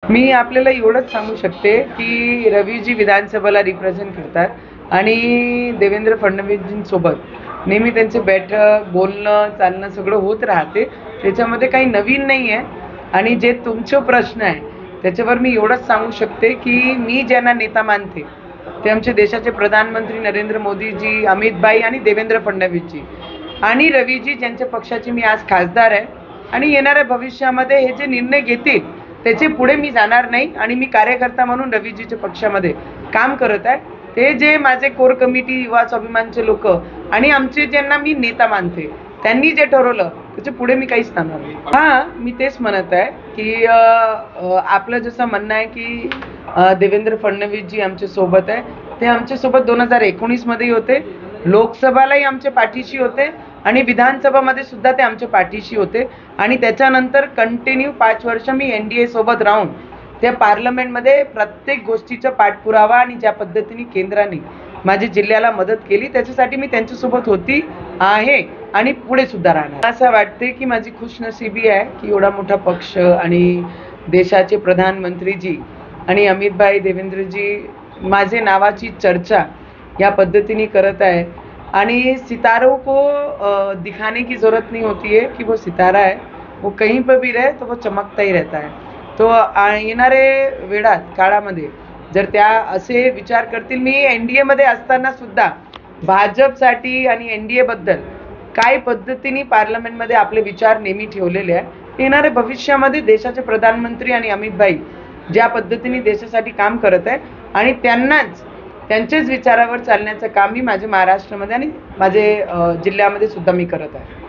मी आपल्याला एवढंच सांगू शकते की रवीजी विधानसभेला रिप्रेझेंट करतात आणि देवेंद्र फडणवीसजींसोबत नेहमी त्यांचे बैठक बोलणं चालणं सगळं होत राहते. त्याच्यामध्ये काही नवीन नाही आहे. आणि जे तुमचे प्रश्न आहे त्याच्यावर मी एवढंच सांगू शकते की मी ज्यांना नेता मानते ते आमचे देशाचे प्रधानमंत्री नरेंद्र मोदीजी, अमितभाई आणि देवेंद्र फडणवीसजी आणि रवीजी, ज्यांच्या पक्षाची मी आज खासदार आहे. आणि येणाऱ्या भविष्यामध्ये हे जे निर्णय घेतील त्याचे पुढे मी जाणार नाही. आणि मी कार्यकर्ता म्हणून रवीजीच्या पक्षामध्ये काम करत आहे. ते जे माझे कोर कमिटी, युवा स्वाभिमानचे लोक आणि आमचे ज्यांना मी नेता मानते त्यांनी जे ठरवलं त्याच्या पुढे मी काहीच सांगणार नाही. मी तेच म्हणत आहे की आपलं जसं म्हणणं आहे की देवेंद्र फडणवीसजी आमच्या सोबत आहे. ते आमच्या सोबत 2019 मध्ये होते, लोकसभालाही आमच्या पाठीशी होते आणि विधानसभामध्ये सुद्धा ते आमच्या पाठीशी होते. आणि त्याच्यानंतर कंटिन्यू 5 वर्ष मी NDA सोबत राहून त्या पार्लमेंटमध्ये प्रत्येक गोष्टीचा पाठपुरावा आणि ज्या पद्धतीने केंद्राने माझ्या जिल्ह्याला मदत केली त्याच्यासाठी मी त्यांच्यासोबत होती, आहे आणि पुढे सुद्धा राहणार. असं वाटते की माझी खुशनसीबी आहे की एवढा मोठा पक्ष आणि देशाचे प्रधानमंत्रीजी आणि अमितभाई, देवेंद्रजी माझे नावाची चर्चा या पद्धतीने करत आहे. आणि सितारों को दिखाने की ज़रूरत नहीं होती है कि वो सितारा है, वो कहीं पर भी रहे तो वो चमकता ही रहता है. तो येणारे वेळात काळामध्ये जर त्या असे विचार करतील, मी NDA मध्ये असताना सुद्धा भाजपसाठी आणि NDA बद्दल काय पद्धतीने पार्लमेंटमध्ये आपले विचार नेहमी ठेवलेले आहे. येणाऱ्या भविष्यामध्ये देशाचे प्रधानमंत्री आणि अमितभाई ज्या पद्धतीने देशासाठी काम करत आहे आणि त्यांचेच विचारावर चालण्याचं काम मी माझ्या महाराष्ट्रामध्ये आणि माझे जिल्ह्यामध्ये सुद्धा मी करत आहे.